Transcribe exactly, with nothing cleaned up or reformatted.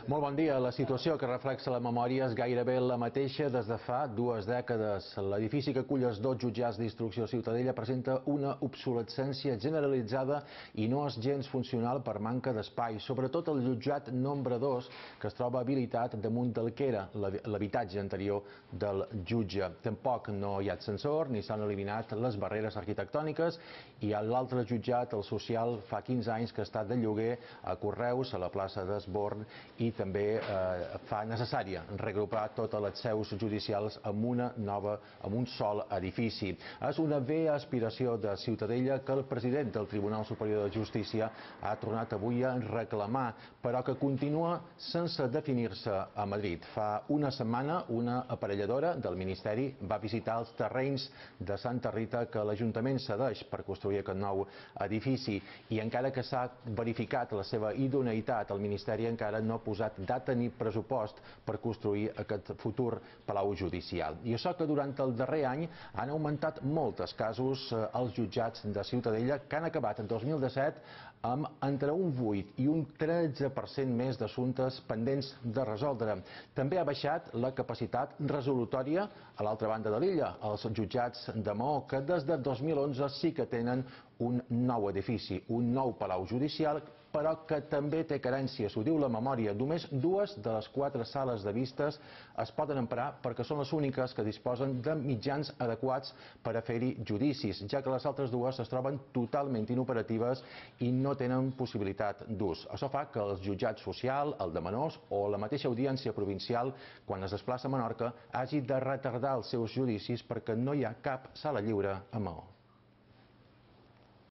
Molt bon dia. La situació que reflexa la memòria és gairebé la mateixa des de fa dues dècades. L'edifici que acull els dos jutjats d'instrucció a Ciutadella presenta una obsolescència generalitzada i no és gens funcional per manca d'espai, sobretot el jutjat nombre dos, que es troba habilitat damunt del que era l'habitatge anterior del jutge. Tampoc no hi ha ascensor ni s'han eliminat les barreres arquitectòniques i l'altre jutjat, el social, fa quinze anys que està de lloguer a Correus, a la plaça d'Esborn, i també eh, fa necessària regrupar totes les seus judicials en una nova, en un sol edifici. És una vella aspiració de Ciutadella que el president del Tribunal Superior de Justícia ha tornat avui a reclamar, però que continua sense definir-se a Madrid. Fa una setmana una aparelladora del Ministeri va visitar els terrenys de Santa Rita que l'Ajuntament cedeix per construir aquest nou edifici i encara que s'ha verificat la seva idoneïtat, el Ministeri encara no ha posat data ni pressupost per construir aquest futur palau judicial. I això que durant el darrer any han augmentat molt els casos als jutjats de Ciutadella, que han acabat en dos mil disset amb entre un vuit i un tretze per cent més d'assumptes pendents de resoldre. També ha baixat la capacitat resolutòria a l'altra banda de l'illa, els jutjats de Maó, que des de dos mil onze sí que tenen un nou edifici, un nou palau judicial, però que també té carències, ho diu la memòria. Només dues de les quatre sales de vistes es poden emprar perquè són les úniques que disposen de mitjans adequats per a fer-hi judicis, ja que les altres dues es troben totalment inoperatives i no tenen possibilitat d'ús. Això fa que el jutjat social, el de menors o la mateixa audiència provincial, quan es desplaça a Menorca, hagi de retardar els seus judicis perquè no hi ha cap sala lliure a Maó.